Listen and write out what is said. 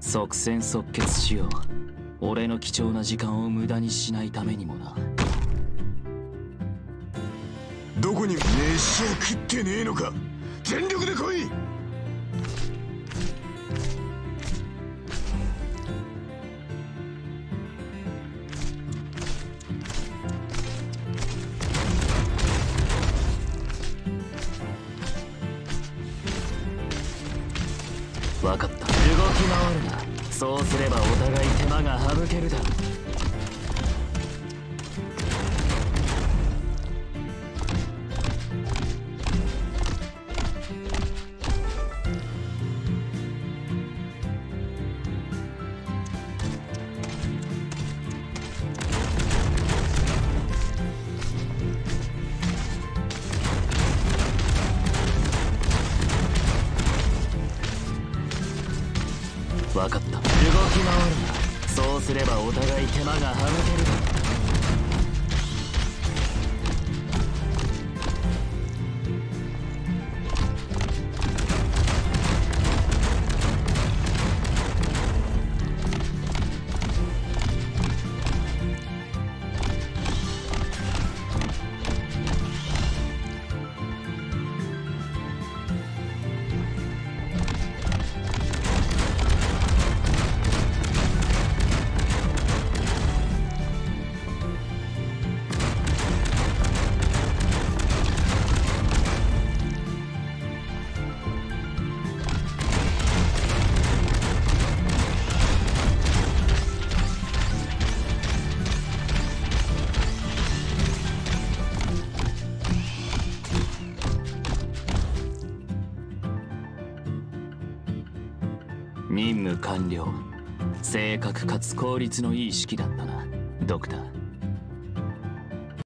即戦即決しよう。俺の貴重な時間を無駄にしないためにもな。 どこに飯を食ってねえのか。全力で来い。 分かった。動き回るな。そうすればお互い手間が省けるだろう。分かった。動き回るな。そうすればお互い手間が省けるだろう。任務完了。正確かつ効率のいい式だったな、ドクター。